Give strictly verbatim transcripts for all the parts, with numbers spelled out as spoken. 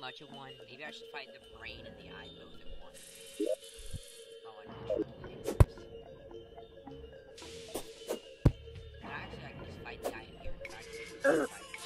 much of one. Maybe I should fight the brain and the eye both at once. Oh, I control the dangerous. But actually, I can just fight the eye in here. But I can just fight.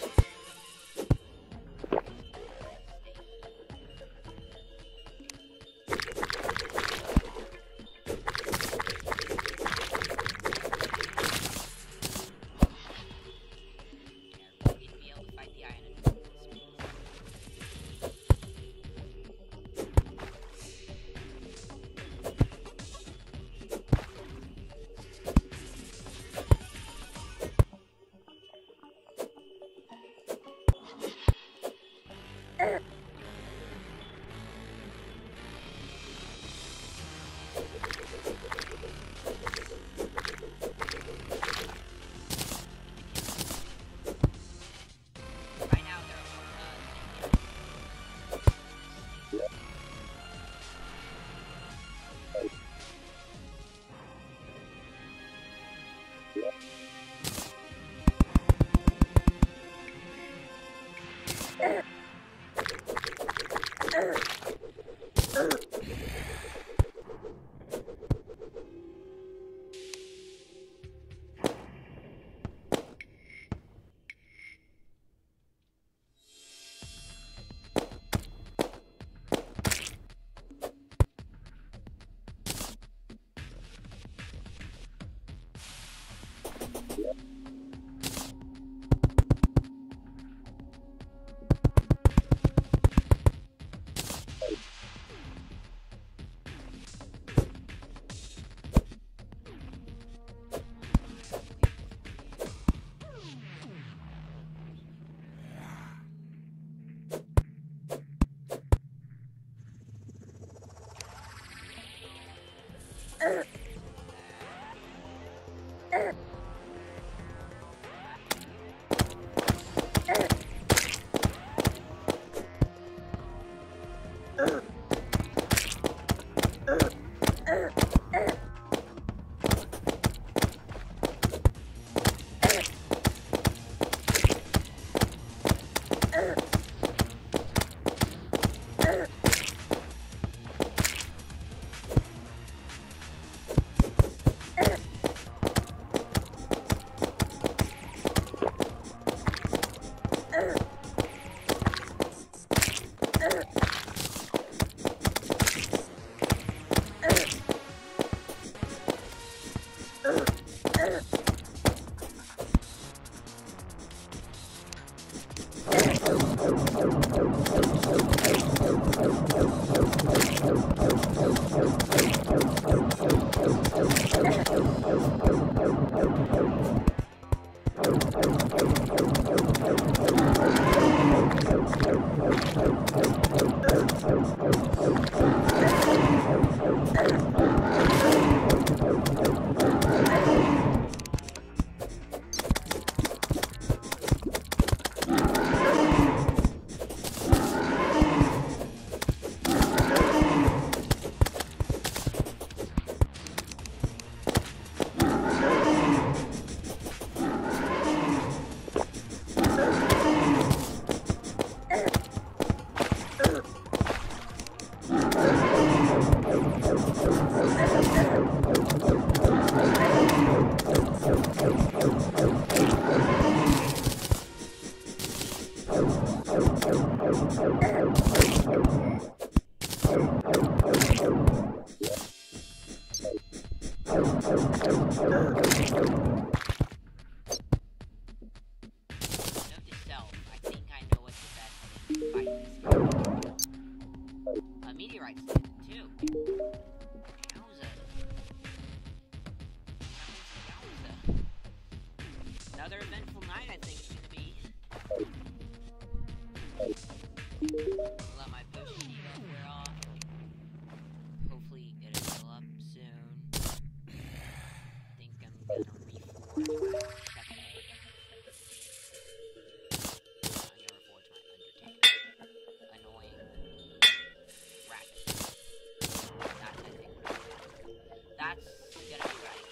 Another eventful night, I think it's gonna be. Let my potion debuff wear off. Hopefully get it fill up soon. I think I'm gonna reforge my second. I'm gonna reforge my Undertaker. Annoying racket. That's I think what I'm gonna do. That's gonna be right.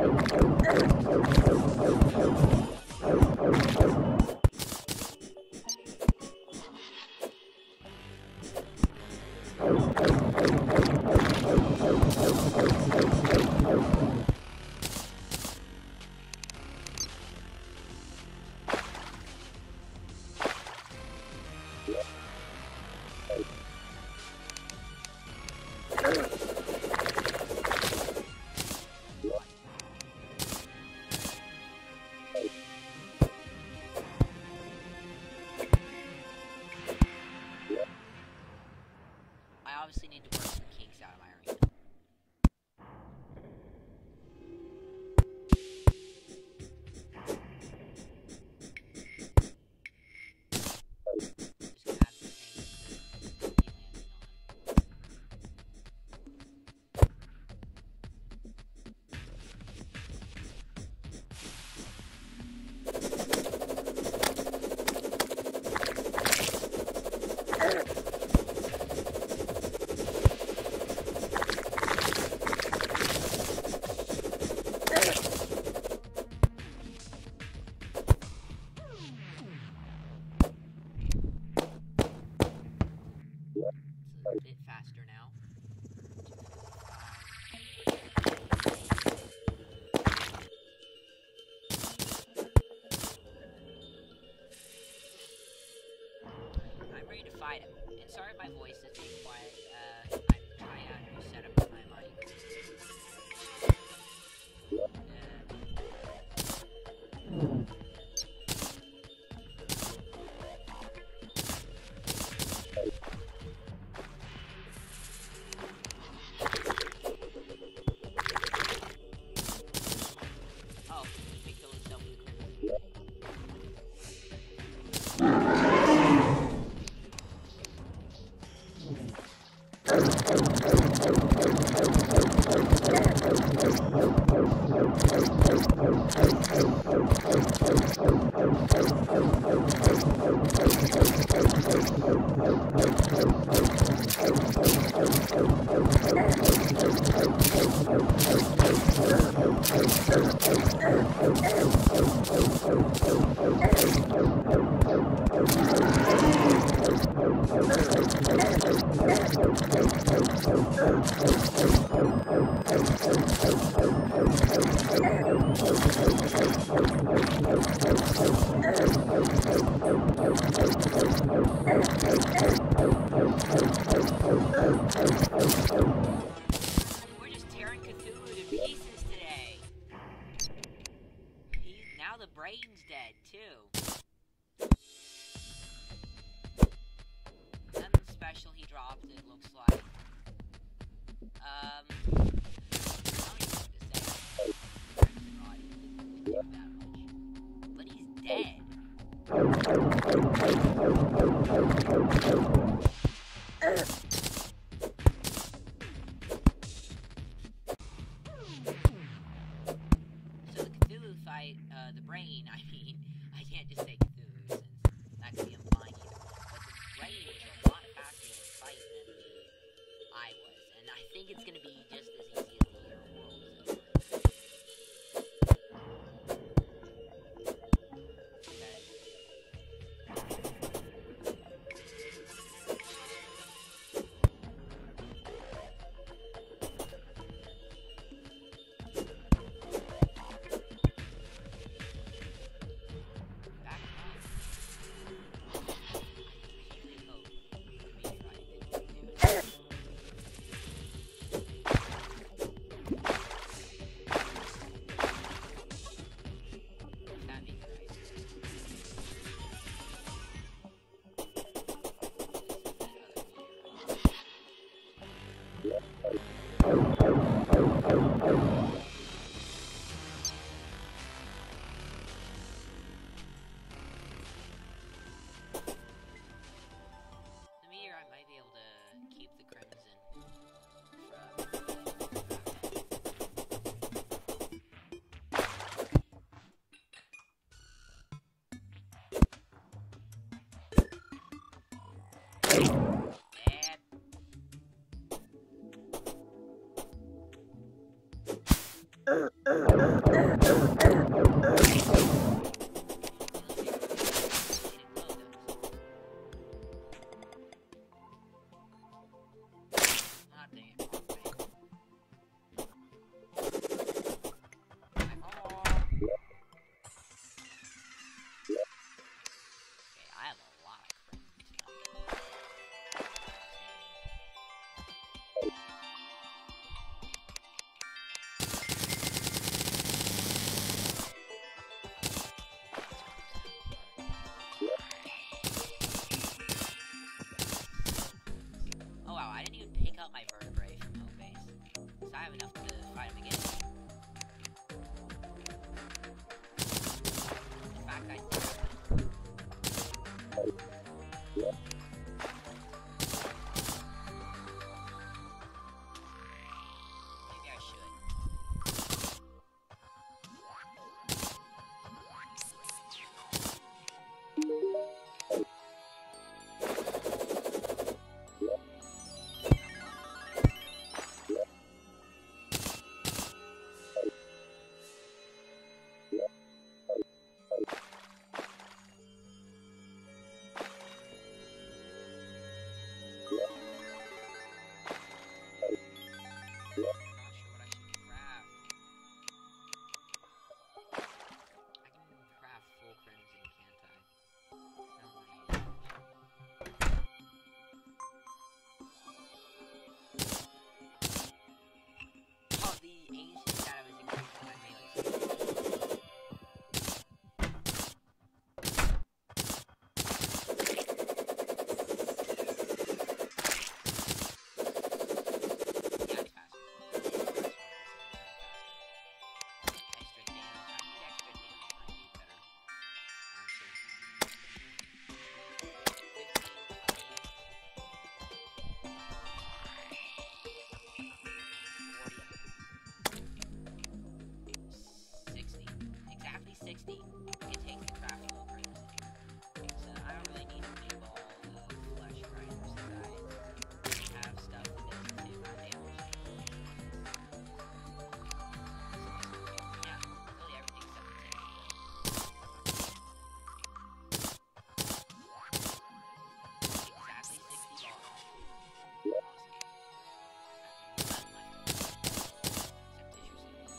I obviously need to work some kinks out of my arena. Just gonna add some things to be landing on. It's a bit faster now. I'm ready to fight him. And sorry if my voice is being quiet. Uh, I'm trying out a new setup with my mic. Uh, Oh, he killed himself with a crimson. We're just tearing Cthulhu to pieces today. He, now the brain's dead, too. Nothing special he dropped, it looks like. Um, I don't even know what to say. Crimson Rod didn't do that much. But he's dead. So the Cthulhu fight, uh, the brain, I mean, I can't just say Cthulhu since that could be implying either. But the brain was a lot faster to fight than the eye was, and I think it's gonna be just as easy as the Year of Worlds. Okay. have enough to fight him again. In fact, I do. Maybe I should. sixty. It takes to craft full frames in here. So I don't really need to make all the flesh grinders that I have stuff that doesn't do my damage. Yeah, really everything except the tin. Exactly sixty dollars. Awesome. None left. Except tissue seed.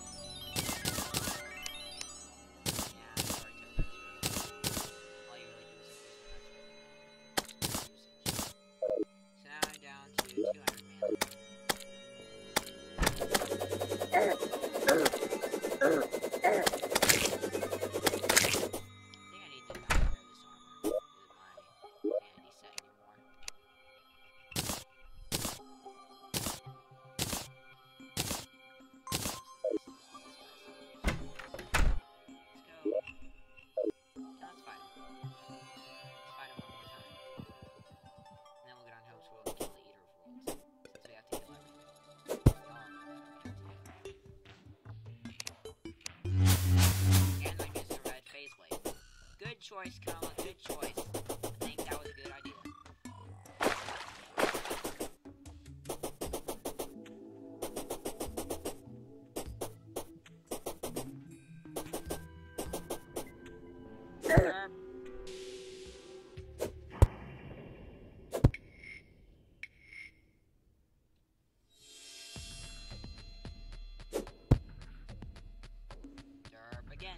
Good choice, Kama, good choice. I think that was a good idea. Derp. Derp again.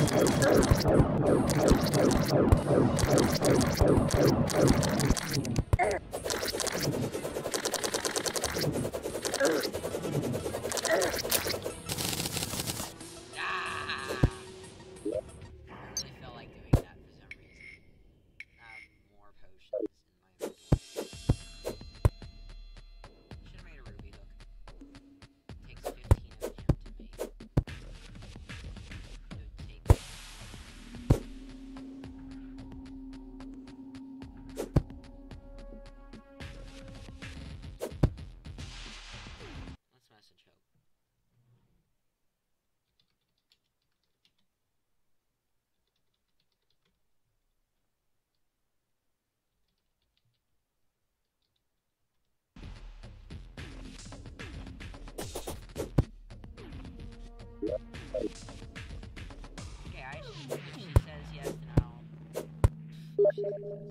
Okay, I should, if she says yes, then I'll... If she says yes.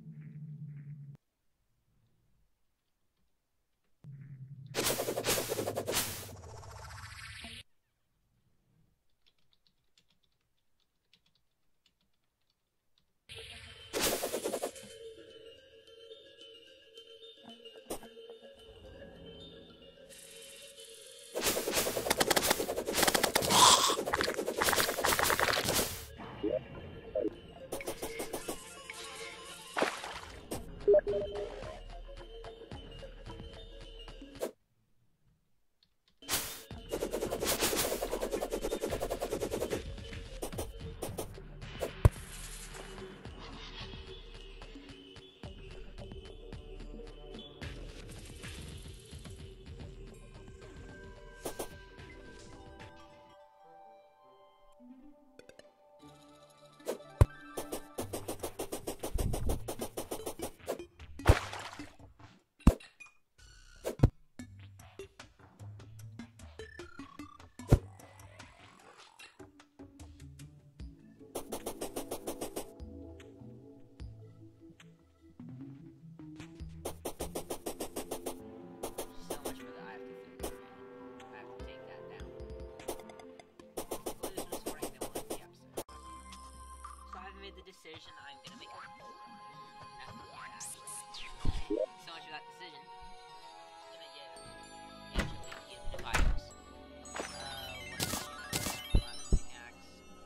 Decision I'm gonna make a method actually. So much for that decision. I'm gonna give actually give the items. Uh what is it? Platinum pickaxe.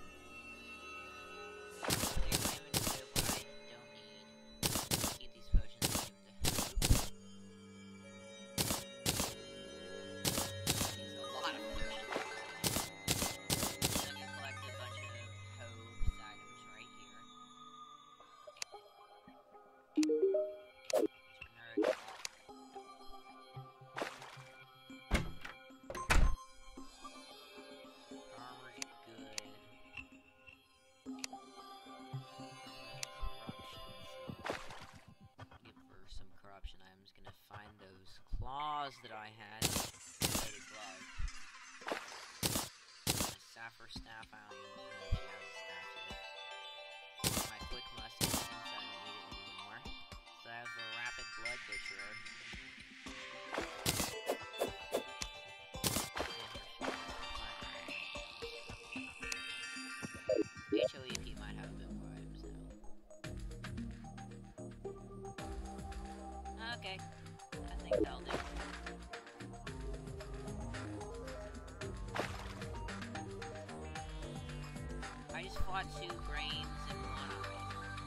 Clear my inventory of what I don't need. Keep these potions in the Needs a lot of potions. I'm gonna collect a bunch of hopes items right here. Claws that I had. Loaded glove. My sapphire staff, I don't even know if she has a staff yet. My quick musket, since I don't need it anymore. So I have a rapid blood butcher. H O E P might have a bit more items now. Okay. I think that'll do. I just fought two grains and one already.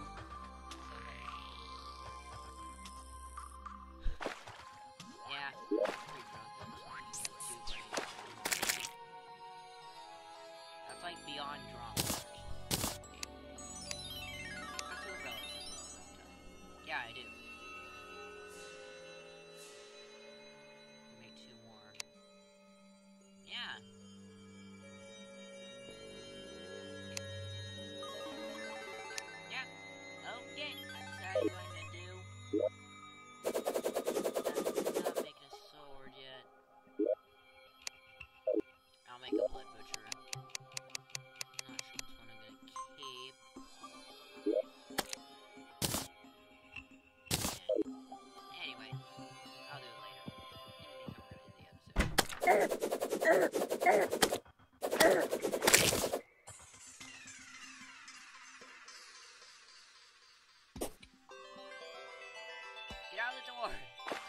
Yeah, pretty drunk actually. Two grains. That's like beyond drunk. I feel relatively well. Yeah, I do. the door!